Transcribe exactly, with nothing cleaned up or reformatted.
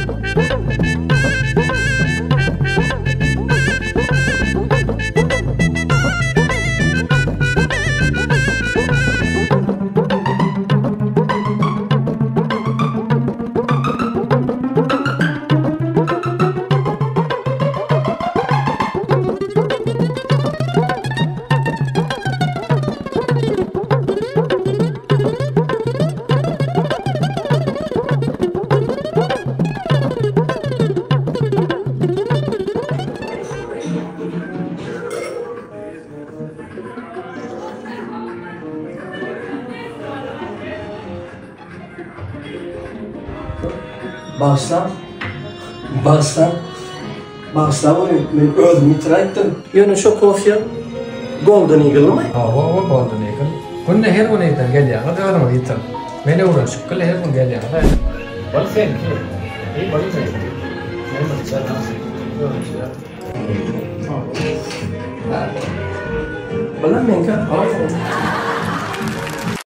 Bağışla, bağışla, bağışla bunu, ben özümü itiraytdım. Yani şu kofya Golden Eagle mı? Ha, o, o Golden Eagle. Kunde her gün evden geliyor, hadi adam gitar. Beni uğraşıp kılı her gün geliyor. Bal sen ki, iyi bal sen. Ne mi sen nasıl? Bala menka, aferin.